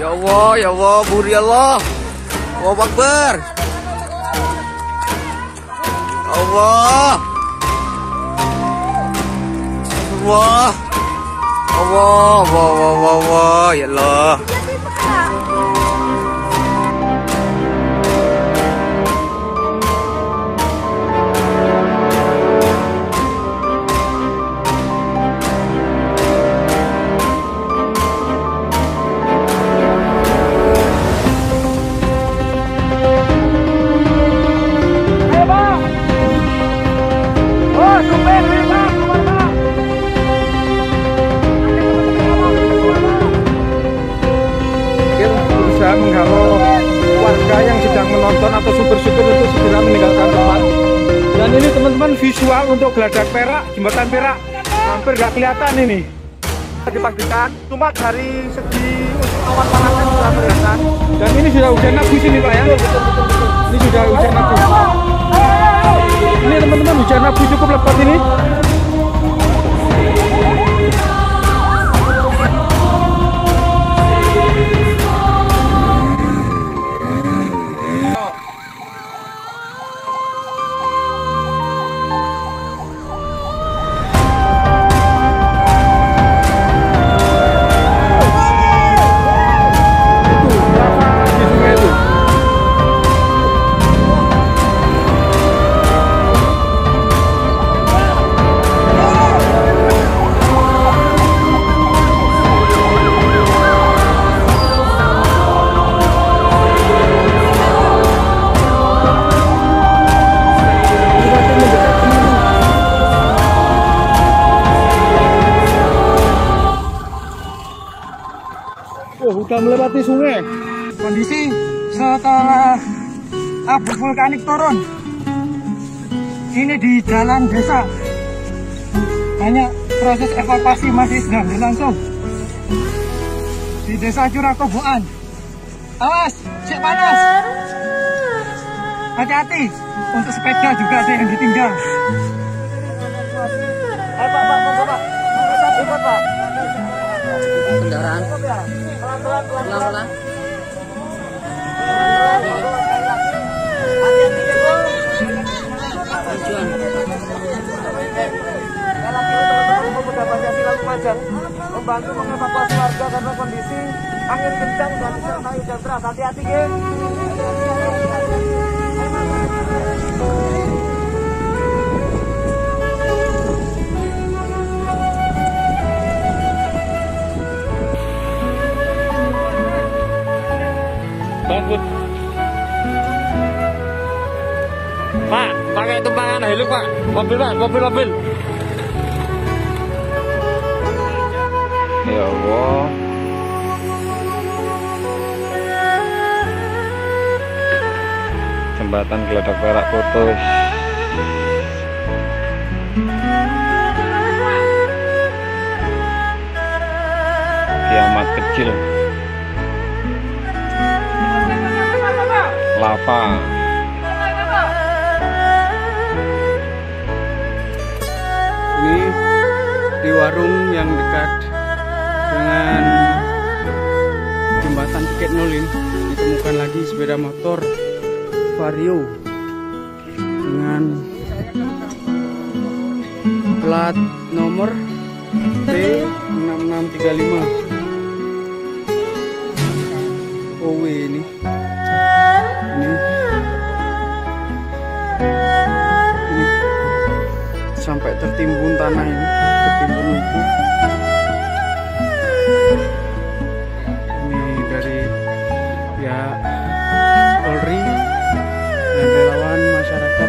Ya Allah, buri Allah. Allahu Akbar. Allah. Allah. Allah, Allah, ya Allah. Menghalau warga yang sedang menonton atau super-super untuk segera meninggalkan tempat. Dan ini teman-teman visual untuk Geladak Perak, Jembatan Perak hampir nggak kelihatan ini. Dipastikan, cuma dari segi awan panasnya sudah kelihatan. Dan ini sudah hujan nabis ini Pak ya. Ini sudah hujan nabis. Ini teman-teman hujan nabis cukup lebat ini. Sudah melewati sungai. Kondisi setelah abu vulkanik turun ini di jalan desa, banyak proses evakuasi masih sedang berlangsung di desa Curakoboan. Awas, cek panas, hati-hati untuk sepeda juga ada yang ditinggal. Pak, Kendaraan pelan-pelan. Membantu mengevakuasi warga karena kondisi angin kencang dan disertai hujan deras. Hati-hati, geng. Pak, pakai tumpangan heli Pak, mobil. Ya Allah. Jembatan Geladak Perak putus. Kiamat kecil. Lava. Ini di warung yang dekat dengan jembatan Bukit Nolin ditemukan lagi sepeda motor Vario dengan plat nomor P6635 OW ini sampai tertimbun tanah ini, tertimbun lumpur. Ini dari pihak Polri dan relawan masyarakat.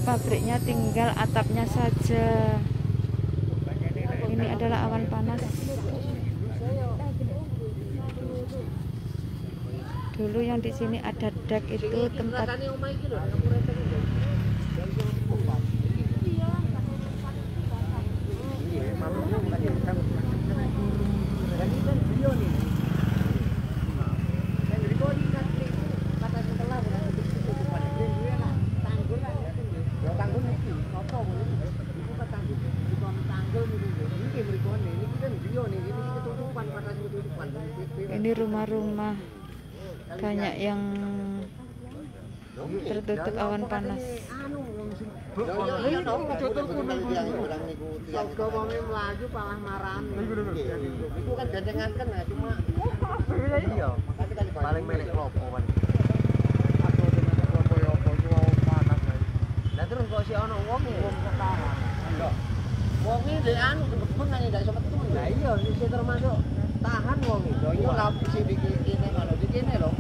pabriknya, tinggal atapnya saja. Ini adalah awan panas. Dulu yang di sini ada dak, itu tempat ini rumah-rumah banyak yang tertutup awan panas. paling melek klopo kan. Lah terus kok si ono wong sekarang. Wong iki dhek anu kebun nang gak iso metu. Lah iya iki termasuk tahan wong iki. Yo lha sing dikene ngono dikene lho.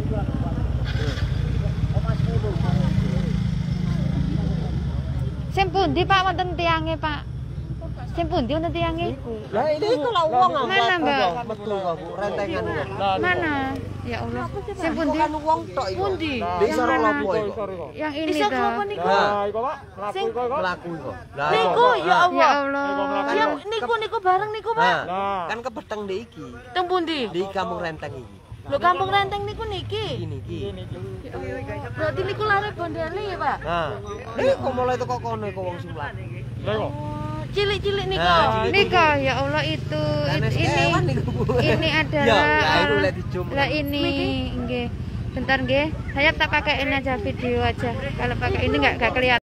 Sing pundi Pak wonten tiange Pak? Sing pundi wonten tiange? Lah iku lho wong mana Mbak? metu kok Bu rentengan. Mana? Ya Allah. Sing pundi? Kan wong tok iku. Pundi? Yang mana? Yang ini Nah, dah. iku Pak, mlaku iku kok. Mlaku kok. Lah Niku ya Ya Allah. Allah. Yang niku bareng niku, Pak. kan kepetheng ndek iki. Teng pundi? Di Kampung Renteng iki. Lho Kampung Renteng niku niki. Iki. Berarti niku lare bondele ya, Pak? Nah, niku mulai teko kono iku wong Sulan. Cilik-cilik niku. Nah, Nika ya Allah itu ini adalah lah ini nggih. Bentar nggih. Saya tak pakai ini aja video aja. Kalau pakai ini nggak kelihatan.